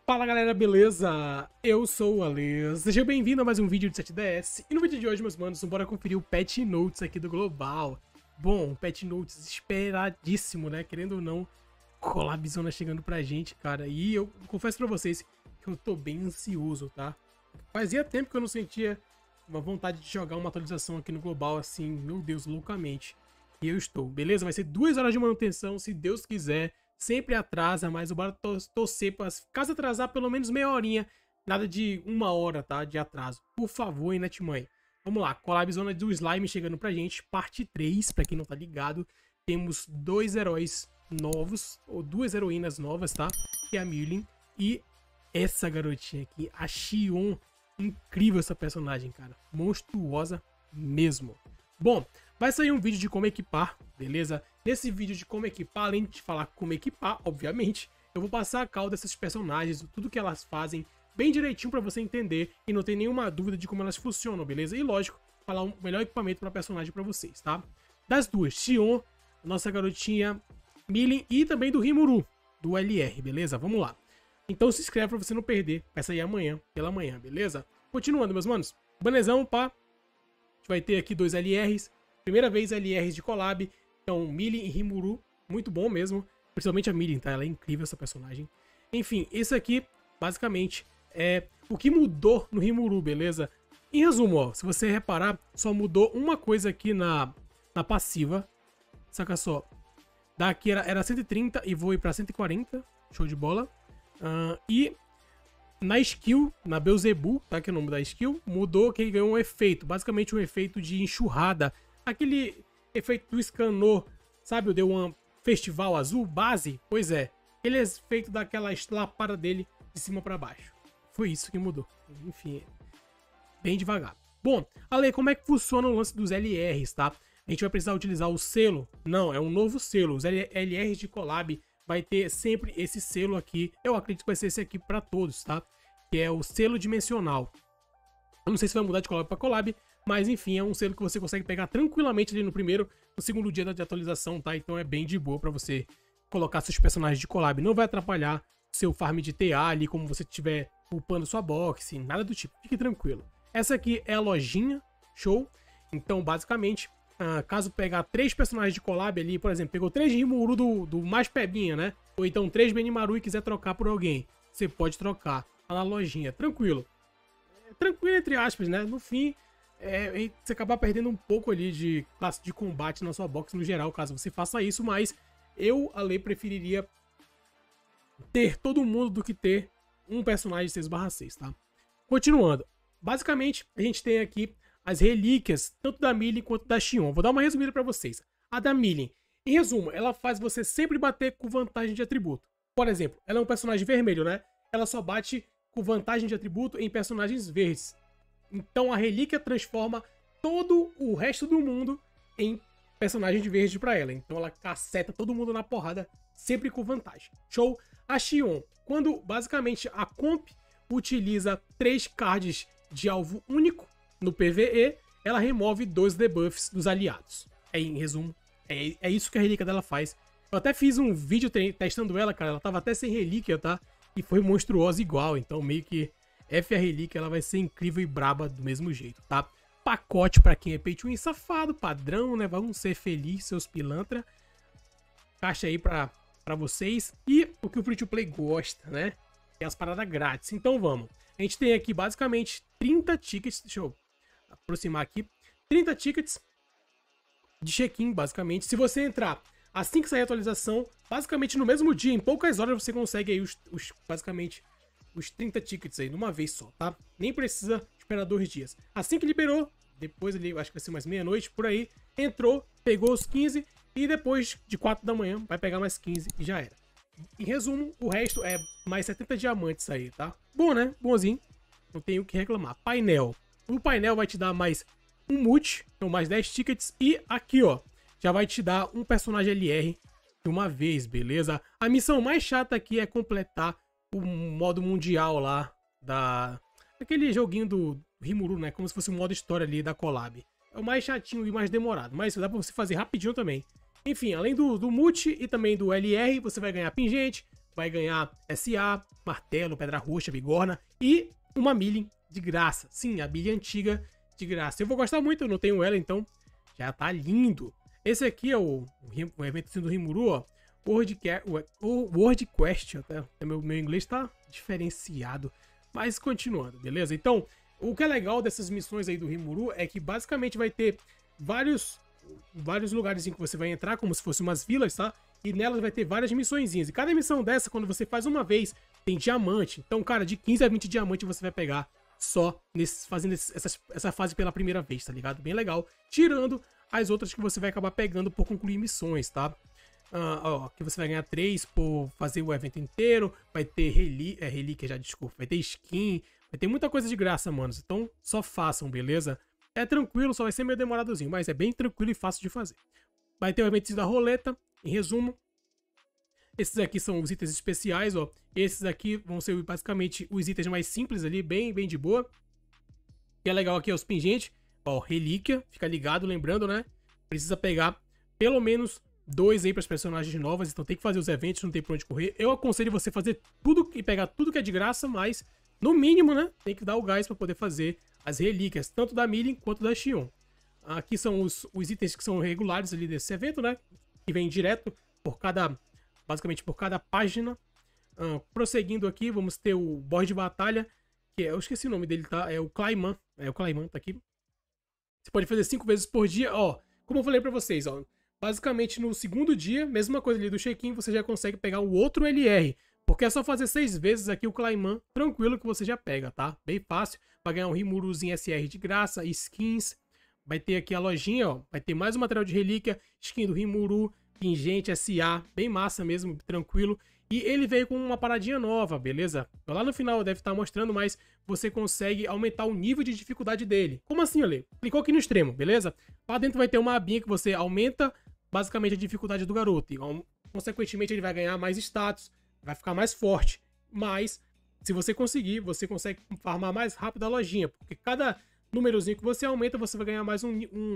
Fala galera, beleza? Eu sou o Ale, seja bem-vindo a mais um vídeo de 7DS. E no vídeo de hoje, meus manos, bora conferir o Patch Notes aqui do Global. Bom, Patch Notes esperadíssimo, né? Querendo ou não, collabzona chegando pra gente, cara. E eu confesso pra vocês que eu tô bem ansioso, tá? Fazia tempo que eu não sentia uma vontade de jogar uma atualização aqui no Global, assim, meu Deus, loucamente. E eu estou, beleza? Vai ser 2 horas de manutenção, se Deus quiser. Sempre atrasa, mas bora torcer para caso atrasar pelo menos meia horinha, nada de 1 hora, tá? De atraso. Por favor, hein, Netmãe? Vamos lá, collabzona do Slime chegando pra gente, parte 3, pra quem não tá ligado. Temos 2 heróis novos, ou 2 heroínas novas, tá? Que é a Millie e essa garotinha aqui, a Xion. Incrível essa personagem, cara. Monstruosa mesmo. Bom, vai sair um vídeo de como equipar, beleza? Nesse vídeo de como equipar, além de falar como equipar, obviamente, eu vou passar a cal dessas personagens, tudo que elas fazem, bem direitinho pra você entender e não ter nenhuma dúvida de como elas funcionam, beleza? E lógico, falar o melhor equipamento pra personagem pra vocês, tá? Das duas, Xion, nossa garotinha Millie e também do Rimuru, do LR, beleza? Vamos lá. Então se inscreve pra você não perder, vai sair amanhã, pela manhã, beleza? Continuando, meus manos, banezão, pá. A gente vai ter aqui 2 LRs, primeira vez LRs de collab. Então, Millie e Rimuru, muito bom mesmo. Principalmente a Millie, tá? Ela é incrível, essa personagem. Enfim, esse aqui, basicamente, é o que mudou no Rimuru, beleza? Em resumo, ó, se você reparar, só mudou uma coisa aqui na passiva. Saca só. Daqui era 130 e vou ir pra 140. Show de bola. E na skill, na Beelzebub, tá? Que é o nome da skill, mudou que ele ganhou um efeito. Basicamente um efeito de enxurrada. Aquele efeito do Scanor, sabe, o The One Festival Azul base? Pois é, ele é feito daquela lapada dele de cima pra baixo. Foi isso que mudou. Enfim, bem devagar. Bom, Ale, como é que funciona o lance dos LRs, tá? A gente vai precisar utilizar o selo? Não, é um novo selo. Os LRs de collab vai ter sempre esse selo aqui. Eu acredito que vai ser esse aqui pra todos, tá? Que é o selo dimensional. Eu não sei se vai mudar de collab pra collab, mas enfim, é um selo que você consegue pegar tranquilamente ali no primeiro, no segundo dia de atualização, tá? Então é bem de boa pra você colocar seus personagens de collab. Não vai atrapalhar seu farm de TA ali, como você estiver upando sua box, nada do tipo. Fique tranquilo. Essa aqui é a lojinha, show? Então, basicamente, caso pegar 3 personagens de collab ali, por exemplo, pegou 3 Rimuru do mais pebinha, né? Ou então 3 Benimaru e quiser trocar por alguém, você pode trocar lá na lojinha, tranquilo. Tranquilo entre aspas, né? No fim, você acabar perdendo um pouco ali de classe de combate na sua box no geral, caso você faça isso, mas eu, Ale, preferiria ter todo mundo do que ter um personagem 6/6, tá? Continuando. Basicamente, a gente tem aqui as relíquias, tanto da Millie quanto da Xion. Vou dar uma resumida pra vocês. A da Millie, em resumo, ela faz você sempre bater com vantagem de atributo. Por exemplo, ela é um personagem vermelho, né? Ela só bate com vantagem de atributo em personagens verdes. Então a relíquia transforma todo o resto do mundo em personagem de verde pra ela. Então ela caceta todo mundo na porrada, sempre com vantagem. Show? A Xion, quando basicamente a comp utiliza 3 cards de alvo único no PvE, ela remove 2 debuffs dos aliados. Em resumo, é isso que a relíquia dela faz. Eu até fiz um vídeo testando ela, cara. Ela tava até sem relíquia, tá? E foi monstruosa igual. Então meio que F a relíquia, ela vai ser incrível e braba do mesmo jeito, tá? Pacote pra quem é pay to win safado, padrão, né? Vamos ser felizes, seus pilantra. Caixa aí pra vocês. E o que o free to play gosta, né? É as paradas grátis. Então vamos. A gente tem aqui basicamente 30 tickets. Deixa eu aproximar aqui. 30 tickets de check-in, basicamente. Se você entrar assim que sair a atualização, basicamente no mesmo dia, em poucas horas, você consegue aí basicamente os 30 tickets aí, numa vez só, tá? Nem precisa esperar 2 dias. Assim que liberou, depois ali, acho que vai ser mais meia-noite, por aí, entrou, pegou os 15 e depois de 4 da manhã vai pegar mais 15 e já era. Em resumo, o resto é mais 70 diamantes aí, tá? Bom, né? Bonzinho. Não tenho o que reclamar. Painel. O painel vai te dar mais um multi, então mais 10 tickets. E aqui, ó, já vai te dar um personagem LR de uma vez, beleza? A missão mais chata aqui é completar o modo mundial lá daquele joguinho do Rimuru, né? Como se fosse o modo história ali da collab. É o mais chatinho e mais demorado, mas dá pra você fazer rapidinho também. Enfim, além do multi e também do LR, você vai ganhar pingente, vai ganhar SA, martelo, pedra roxa, bigorna e uma milling de graça. Sim, a milling antiga de graça. Eu vou gostar muito, eu não tenho ela, então já tá lindo. Esse aqui é o evento do Rimuru, ó. World Quest, até meu inglês tá diferenciado. Mas continuando, beleza? Então, o que é legal dessas missões aí do Rimuru é que basicamente vai ter vários lugares em que você vai entrar, como se fossem umas vilas, tá? E nelas vai ter várias missõezinhas. E cada missão dessa, quando você faz uma vez, tem diamante. Então, cara, de 15 a 20 diamantes você vai pegar só fazendo essa fase pela primeira vez, tá ligado? Bem legal. Tirando as outras que você vai acabar pegando por concluir missões, tá? Que você vai ganhar 3 por fazer o evento inteiro. Vai ter relíquia, já, desculpa. Vai ter skin. Vai ter muita coisa de graça, manos. Então, só façam, beleza? É tranquilo, só vai ser meio demoradozinho, mas é bem tranquilo e fácil de fazer. Vai ter o evento da roleta, em resumo. Esses aqui são os itens especiais, ó. Esses aqui vão ser basicamente os itens mais simples ali, bem de boa. O que é legal aqui é os pingentes. Ó, relíquia, fica ligado, lembrando, né? Precisa pegar pelo menos 2 aí para as personagens novas, então tem que fazer os eventos, não tem pra onde correr. Eu aconselho você fazer tudo e pegar tudo que é de graça, mas no mínimo, né? Tem que dar o gás para poder fazer as relíquias, tanto da Milling quanto da Xion. Aqui são os itens que são regulares ali desse evento, né? Que vem direto basicamente por cada página. Prosseguindo aqui, vamos ter o boss de batalha, que eu esqueci o nome dele, tá? É o Clayman. O Clayman tá aqui. Você pode fazer 5 vezes por dia, ó. Como eu falei pra vocês, ó. Basicamente no segundo dia, mesma coisa ali do check-in, você já consegue pegar o outro LR. Porque é só fazer 6 vezes aqui o Clayman, tranquilo que você já pega, tá? Bem fácil. Vai ganhar um Rimuruzinho SR de graça, skins. Vai ter aqui a lojinha, ó. Vai ter mais um material de relíquia, skin do Rimuru, pingente, SA, bem massa mesmo, tranquilo. E ele veio com uma paradinha nova, beleza? Lá no final deve estar mostrando, mas você consegue aumentar o nível de dificuldade dele. Como assim, olha? Clicou aqui no extremo, beleza? Lá dentro vai ter uma abinha que você aumenta basicamente a dificuldade do garoto. E, consequentemente, ele vai ganhar mais status, vai ficar mais forte. Mas, se você conseguir, você consegue farmar mais rápido a lojinha. Porque cada númerozinho que você aumenta, você vai ganhar mais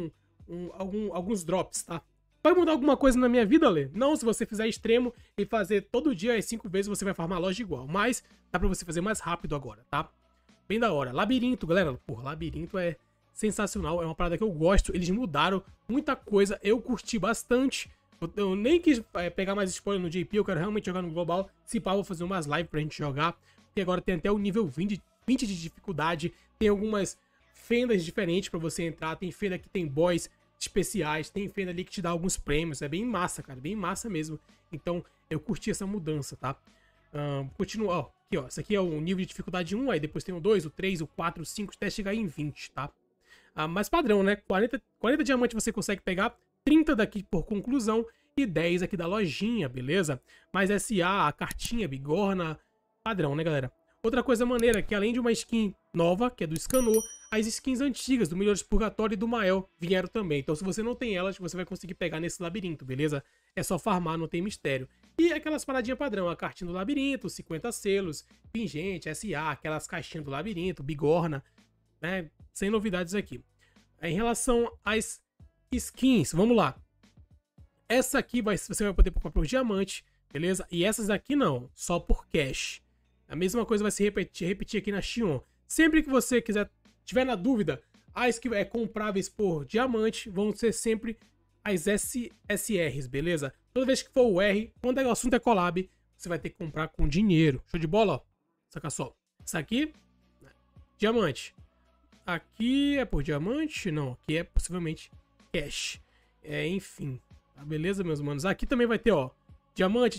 alguns drops, tá? Vai mudar alguma coisa na minha vida, Lê? Não, se você fizer extremo e fazer todo dia as 5 vezes, você vai farmar a loja igual. Mas dá pra você fazer mais rápido agora, tá? Bem da hora. Labirinto, galera. Porra, labirinto é sensacional. É uma parada que eu gosto. Eles mudaram muita coisa. Eu curti bastante. Eu nem quis pegar mais spoiler no JP. Eu quero realmente jogar no global. Se pá, vou fazer umas lives pra gente jogar. E agora tem até o nível 20 de dificuldade. Tem algumas fendas diferentes pra você entrar. Tem fenda que tem boss especiais, tem fenda ali que te dá alguns prêmios, é bem massa, cara, bem massa mesmo. Então, eu curti essa mudança, tá? Continua, ó, aqui, ó, esse aqui é o nível de dificuldade 1, aí depois tem o 2, o 3, o 4, o 5, até chegar em 20, tá? Mas padrão, né? 40 diamantes você consegue pegar, 30 daqui por conclusão e 10 aqui da lojinha, beleza? Mas SA, a cartinha, bigorna, padrão, né, galera? Outra coisa maneira é que além de uma skin nova, que é do Scanor, as skins antigas do Melhores Purgatório e do Mael vieram também. Então se você não tem elas, você vai conseguir pegar nesse labirinto, beleza? É só farmar, não tem mistério. E aquelas paradinhas padrão, a cartinha do labirinto, 50 selos, pingente, SA, aquelas caixinhas do labirinto, bigorna, né? Sem novidades aqui. Em relação às skins, vamos lá. Essa aqui você vai poder comprar por diamante, beleza? E essas aqui não, só por cash. A mesma coisa vai se repetir aqui na Xion. Sempre que você tiver na dúvida, as que compráveis por diamante vão ser sempre as SRs, beleza? Toda vez que for o R, quando o assunto é collab, você vai ter que comprar com dinheiro. Show de bola, ó. Saca só. Isso aqui, diamante. Aqui é por diamante? Não, aqui é possivelmente cash. Enfim, tá, beleza, meus manos? Aqui também vai ter, ó, diamante.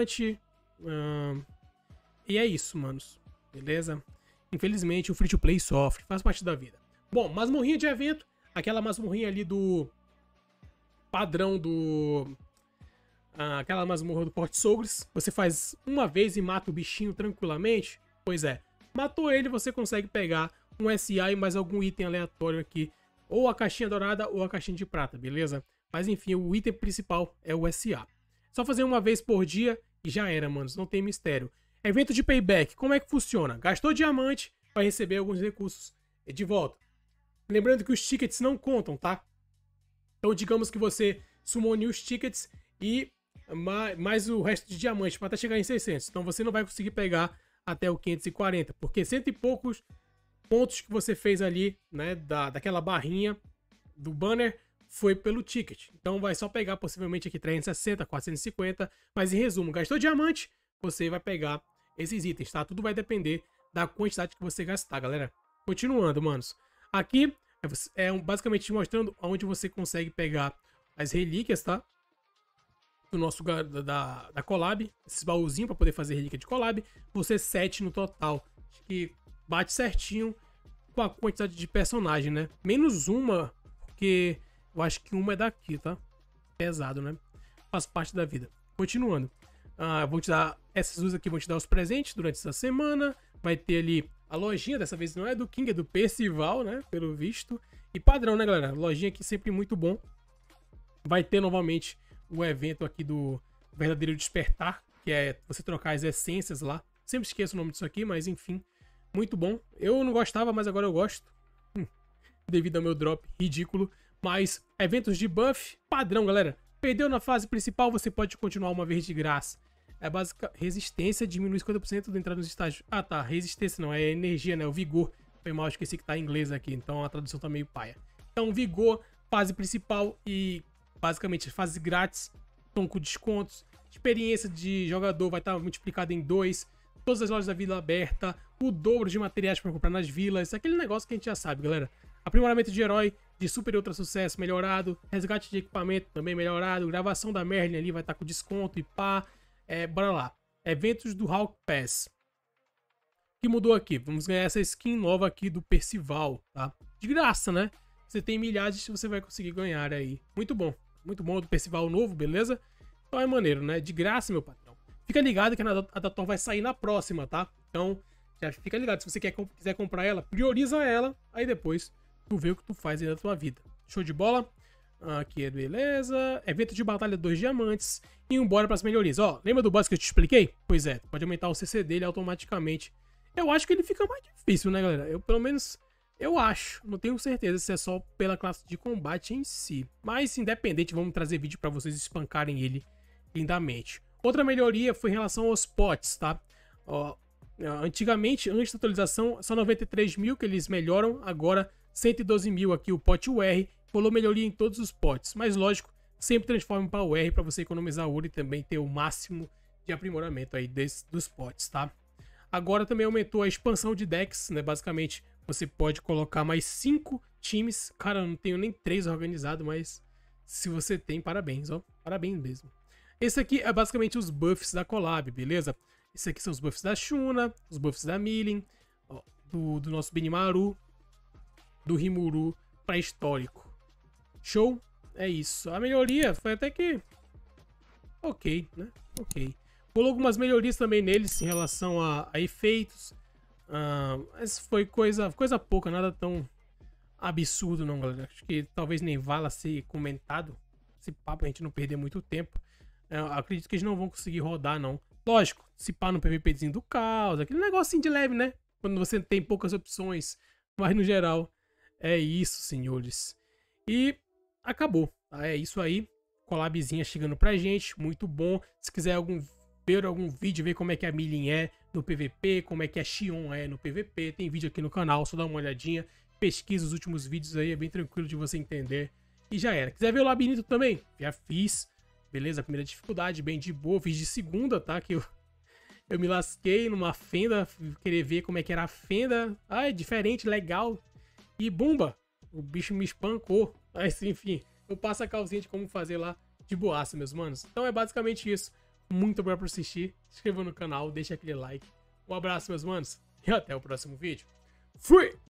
E é isso, manos. Beleza? Infelizmente, o free-to-play sofre. Faz parte da vida. Bom, masmorrinha de evento. Aquela masmorrinha ali do padrão do... aquela masmorra do Porte Sogres. Você faz uma vez e mata o bichinho tranquilamente. Pois é. Matou ele, você consegue pegar um SA e mais algum item aleatório aqui. Ou a caixinha dourada ou a caixinha de prata, beleza? Mas enfim, o item principal é o SA. Só fazer uma vez por dia e já era, manos. Não tem mistério. Evento de payback, como é que funciona? Gastou diamante, vai receber alguns recursos de volta. Lembrando que os tickets não contam, tá? Então digamos que você summonou os tickets e mais o resto de diamante para até chegar em 600. Então você não vai conseguir pegar até o 540, porque cento e poucos pontos que você fez ali, né, daquela barrinha do banner foi pelo ticket. Então vai só pegar possivelmente aqui 360, 450, mas em resumo, gastou diamante, você vai pegar esses itens, tá? Tudo vai depender da quantidade que você gastar, galera. Continuando, manos. Aqui basicamente mostrando onde você consegue pegar as relíquias, tá? Do nosso da collab, esses baúzinhos para poder fazer relíquia de collab. Você 7 no total, que bate certinho com a quantidade de personagem, né? Menos uma, porque eu acho que uma é daqui, tá? Pesado, né? Faz parte da vida. Continuando. Vou te dar essas duas aqui, vou te dar os presentes durante essa semana. Vai ter ali a lojinha, dessa vez não é do King, é do Percival, né? Pelo visto. E padrão, né, galera? Lojinha aqui sempre muito bom. Vai ter novamente o evento aqui do Verdadeiro Despertar, que é você trocar as essências lá. Sempre esqueço o nome disso aqui, mas enfim. Muito bom. Eu não gostava, mas agora eu gosto. Devido ao meu drop ridículo. Mas eventos de buff, padrão, galera. Perdeu na fase principal, você pode continuar uma vez de graça. É básica. Resistência diminui 50% do entrar nos estágios. Ah, tá. Resistência não, é energia, né? O vigor. Foi mal, esqueci que tá em inglês aqui, então a tradução tá meio paia. Então, vigor, fase principal e basicamente fases grátis estão com descontos. Experiência de jogador vai estar multiplicada em 2. Todas as lojas da vila aberta. O dobro de materiais para comprar nas vilas. Aquele negócio que a gente já sabe, galera. Aprimoramento de herói de super ultra sucesso melhorado. Resgate de equipamento também melhorado. Gravação da Merlin ali vai estar com desconto e pá. Bora lá. Eventos do Hawk Pass. O que mudou aqui? Vamos ganhar essa skin nova aqui do Percival, tá? De graça, né? Você tem milhares, você vai conseguir ganhar aí. Muito bom. Muito bom do Percival novo, beleza? Então é maneiro, né? De graça, meu patrão. Fica ligado que a da Thor vai sair na próxima, tá? Então, já fica ligado. Se você quiser comprar ela, prioriza ela. Aí depois tu vê o que tu faz aí na tua vida. Show de bola? Aqui é beleza. Evento de batalha 2 diamantes. E bora para as melhorias. Ó, lembra do boss que eu te expliquei? Pois é, pode aumentar o CC dele automaticamente. Eu acho que ele fica mais difícil, né, galera? Eu, pelo menos, eu acho. Não tenho certeza se é só pela classe de combate em si. Mas, independente, vamos trazer vídeo para vocês espancarem ele lindamente. Outra melhoria foi em relação aos potes, tá? Ó, antigamente, antes da atualização, só 93 mil que eles melhoram. Agora, 112 mil aqui o pote UR. Rolou melhoria em todos os potes. Mas, lógico, sempre transforme para UR para você economizar ouro e também ter o máximo de aprimoramento aí dos potes, tá? Agora também aumentou a expansão de decks, né? Basicamente, você pode colocar mais 5 times. Cara, eu não tenho nem 3 organizados, mas se você tem, parabéns, ó. Parabéns mesmo. Esse aqui é basicamente os buffs da collab, beleza? Esse aqui são os buffs da Shuna, os buffs da Milin, ó, do nosso Benimaru, do Rimuru pré-histórico. Show? É isso. A melhoria foi até que ok, né? Ok. Rolou algumas melhorias também neles em relação a efeitos. Mas foi coisa pouca, nada tão absurdo não, galera. Acho que talvez nem vala ser comentado. Esse papo a gente não perder muito tempo. Acredito que eles não vão conseguir rodar, não. Lógico, se pá no PVPzinho do caos, aquele negocinho de leve, né? Quando você tem poucas opções. Mas no geral, é isso, senhores. E acabou, tá? É isso aí. Collabzinha chegando pra gente, muito bom. Se quiser ver algum vídeo, ver como é que a Milin é no PVP, como é que a Xion é no PVP, tem vídeo aqui no canal, só dá uma olhadinha. Pesquisa os últimos vídeos aí, é bem tranquilo de você entender. E já era. Quiser ver o labirinto também? Já fiz. Beleza? A primeira dificuldade, bem de boa. Fiz de segunda, tá? Que eu me lasquei numa fenda, querer ver como é que era a fenda. É diferente, legal. E bumba! O bicho me espancou. Mas enfim, eu passo a calzinha de como fazer lá de boaça, meus manos. Então é basicamente isso. Muito obrigado por assistir. Se inscreva no canal, deixa aquele like. Um abraço, meus manos. E até o próximo vídeo. Fui!